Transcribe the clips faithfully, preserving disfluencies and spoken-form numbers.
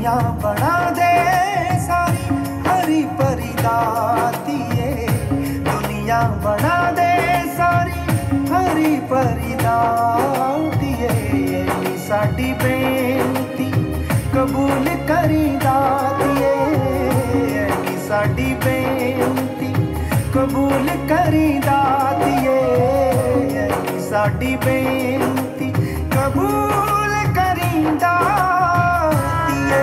दुनिया बना दे सारी हरी भरी दातिए, दुनिया बना दे सारी हरी भरी दातिए। साडी बेनती कबूल करी दातिए, साडी बेनती कबूल करी दातिए, साडी बेनती कबूल करी दातिए।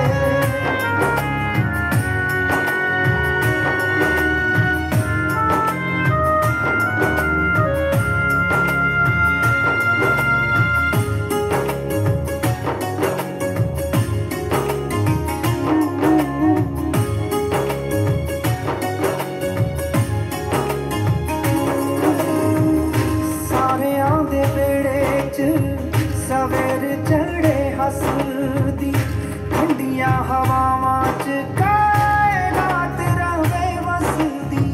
सवेर चढ़े हसदी ठंडिया हवावां च कायनात रवे वसदी।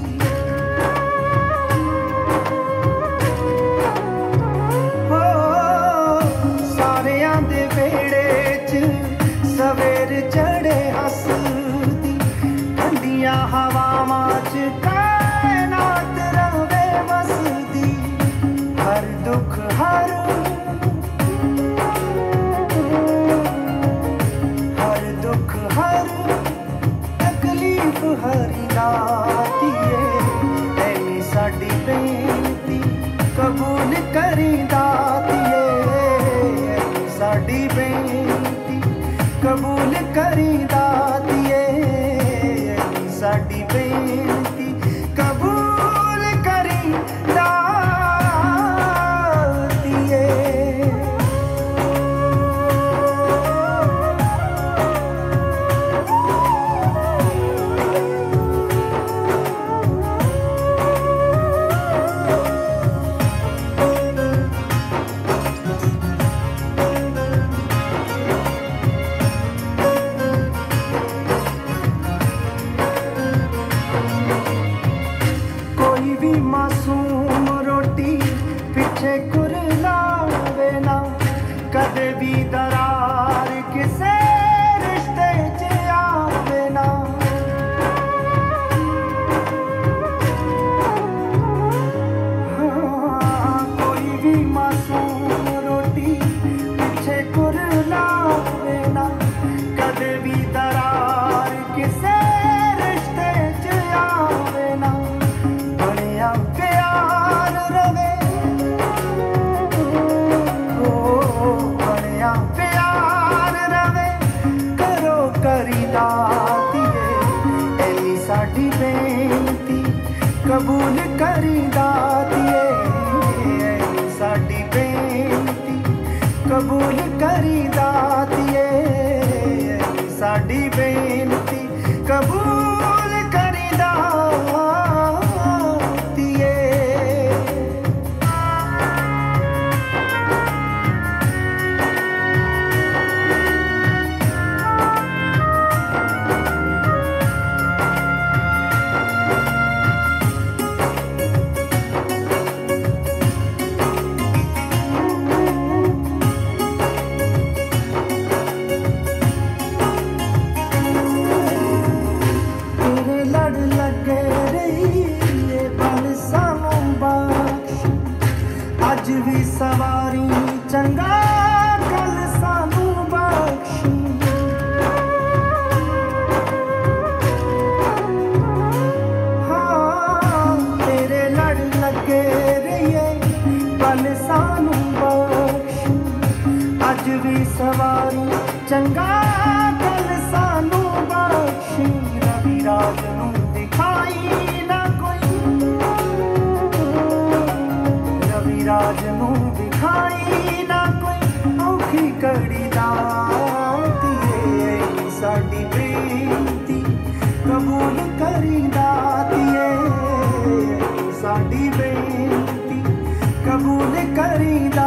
हो सारियां दे वेड़े च सवेर चढ़े हसदी ठंडिया हवावां च कायनात रवे वसदी। हर दुख हर हरी दातिए, ऐनी साडी बेनती कबूल करी दातिए, ऐनी साडी बेनती कबूल करी दातिए, ऐनी साडी बेनती कबूल करी दातिए। मासूम रोटी पिछे कुरलावे ना, कदे भी दरार किसे रिश्ते च आवे ना। हाँ, कोई भी मासूम रोटी पिछे कुरलावे ना, कदे भी दरार किसे रिश्ते च आवे ना। प्यार रवे ओ बड़िया प्यार रवे करो करी दातिए, ऐनी साडी बेनती कबूल करी दातिए, ऐनी साडी बेनती कबूल करी दातिए, ऐनी साडी बेनती कबूल करी दातिए। अज भी सवारी चंगा कल सानू बख्शी। हाँ तेरे लड़ लगे रहिए पल सानू बख्शी। अज भी सवारी चंगा कल सानू बख्शी। रवि राज नू दिखाई ना कोई, रवि राज नू दिखाई ना कोई औखी कड़ी दातिए। साडी बेनती कबूल करी दातिए, साडी बेनती कबूल करी।